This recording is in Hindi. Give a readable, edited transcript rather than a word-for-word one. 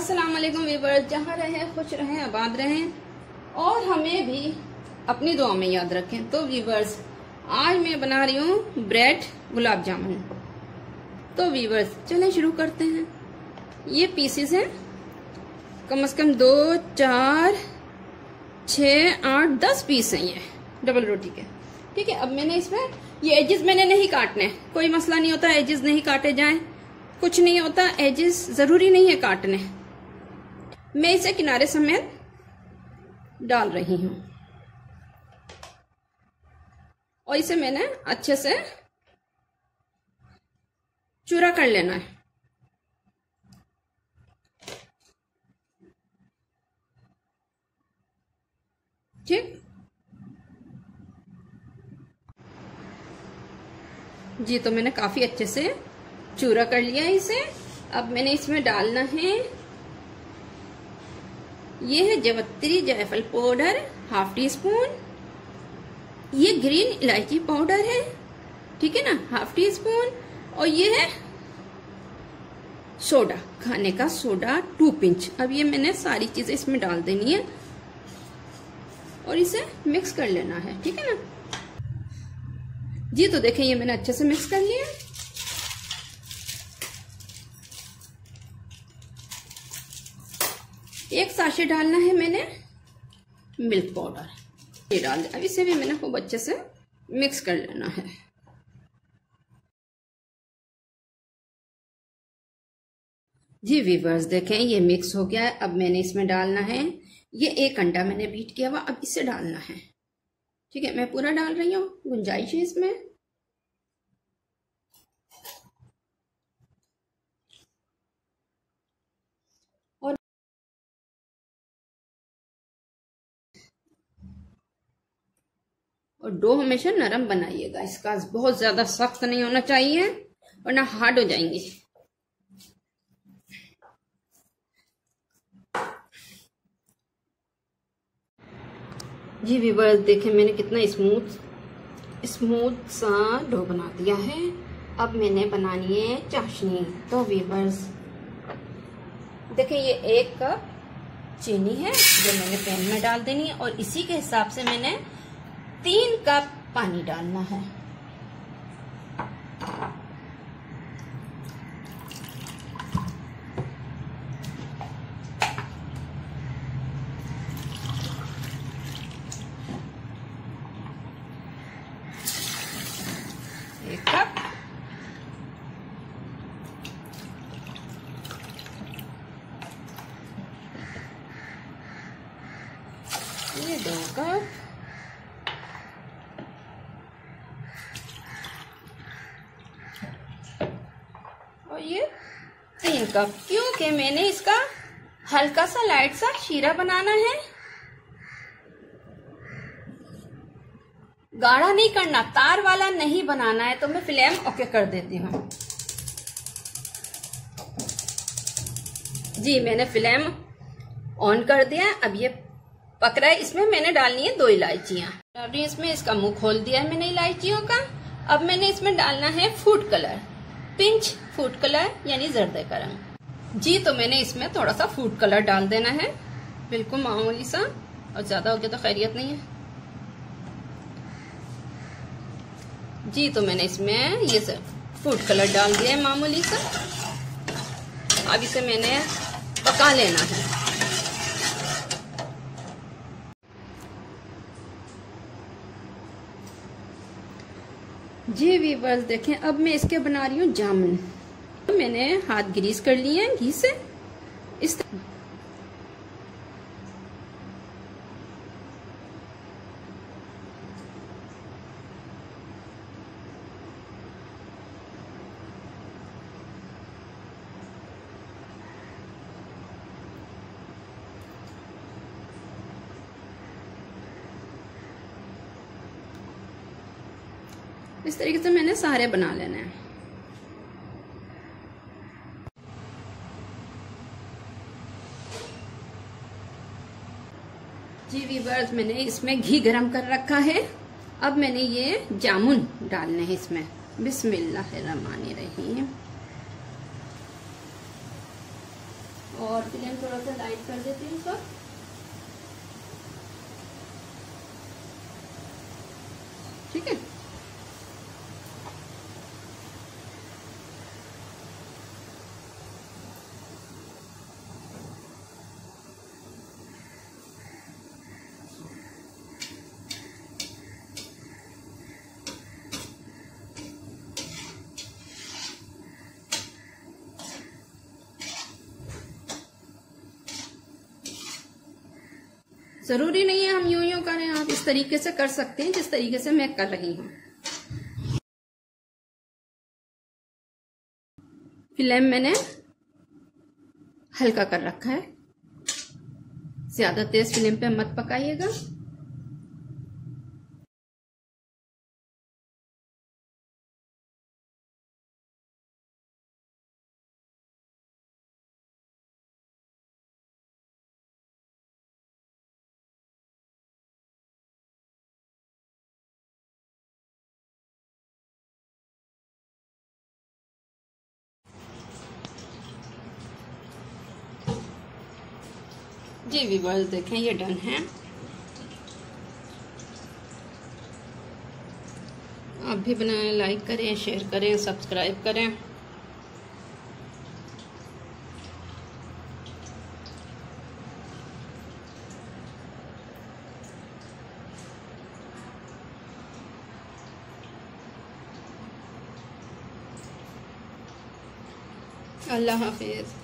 अस्सलाम वालेकुम व्यूअर्स, जहाँ रहें खुश रहें आबाद रहें और हमें भी अपनी दुआ में याद रखें। तो व्यूअर्स, आज मैं बना रही हूँ ब्रेड गुलाब जामुन। तो व्यूअर्स चलें शुरू करते हैं। ये पीसेस हैं कम से कम 2, 4, 6, 8, 10 पीस हैं ये डबल रोटी के। ठीक है, अब मैंने इसमें ये एजेस मैंने नहीं काटने, कोई मसला नहीं होता एजेस नहीं काटे जाएं, कुछ नहीं होता, एजेस जरूरी नहीं है काटने। मैं इसे किनारे समेत डाल रही हूं और इसे मैंने अच्छे से चूरा कर लेना है। ठीक जी, तो मैंने काफी अच्छे से चूरा कर लिया है इसे। अब मैंने इसमें डालना है, ये है जावित्री जायफल पाउडर ½ टी स्पून, ये ग्रीन इलायची पाउडर है, ठीक है ना, ½ टी स्पून, और ये है सोडा, खाने का सोडा 2 पिंच। अब ये मैंने सारी चीजें इसमें डाल देनी है और इसे मिक्स कर लेना है। ठीक है ना जी, तो देखें ये मैंने अच्छे से मिक्स कर लिया। एक साशे डालना है मैंने मिल्क पाउडर, ये डाल दिया। अब इसे भी मैंने खूब अच्छे से मिक्स कर लेना है। जी व्यूअर्स देखें ये मिक्स हो गया है। अब मैंने इसमें डालना है, ये 1 अंडा मैंने बीट किया हुआ, अब इसे डालना है। ठीक है, मैं पूरा डाल रही हूँ, गुंजाइश है इसमें। और डो हमेशा नरम बनाइएगा इसका, बहुत ज्यादा सख्त नहीं होना चाहिए वरना हार्ड हो जाएंगे। जी व्यूअर्स देखें मैंने कितना स्मूथ सा डो बना दिया है। अब मैंने बनानी है चाशनी। तो व्यूअर्स देखें ये 1 कप चीनी है जो मैंने पैन में डाल देनी है और इसी के हिसाब से मैंने 3 कप पानी डालना है। ये 2 कप, और ये 3 कप, क्योंकि मैंने इसका हल्का सा लाइट सा शीरा बनाना है, गाढ़ा नहीं करना, तार वाला नहीं बनाना है। तो मैं फ्लेम ओके कर देती हूँ। जी मैंने फ्लेम ऑन कर दिया। अब ये पक रहा है, इसमें मैंने डालनी है 2 इलायचियां। अभी इसमें इसका मुंह खोल दिया है मैंने इलायचियों का। अब मैंने इसमें डालना है food colour, pinch food colour यानी जर्दे का रंग। जी तो मैंने इसमें थोड़ा सा फूड कलर डाल देना है, बिल्कुल मामूली सा, और ज्यादा हो गया तो खैरियत नहीं है। जी तो मैंने इसमें ये फूड कलर डाल दिया है मामूली सा। अब इसे मैंने पका लेना है। जी व्यूअर्स देखें अब मैं इसके बना रही हूँ जामुन। तो मैंने हाथ ग्रीस कर लिए हैं घी से इस तरीके से मैंने सारे बना लेने हैं। जी व्यूअर्स मैंने इसमें घी गरम कर रखा है। अब मैंने ये जामुन डालने हैं इसमें। बिस्मिल्लाहिर्रहमानिर्रहीम। और फ्लेम थोड़ा सा लाइट कर देती हूँ इसका। ठीक है, जरूरी नहीं है हम यूं करें, आप इस तरीके से कर सकते हैं जिस तरीके से मैं कर रही हूँ। फ्लेम मैंने हल्का कर रखा है, ज्यादा तेज फ्लेम पे मत पकाइएगा। जी व्यूअर्स देखें ये डन है। आप भी बनाएं, लाइक करें, शेयर करें, सब्सक्राइब करें। अल्लाह हाफिज।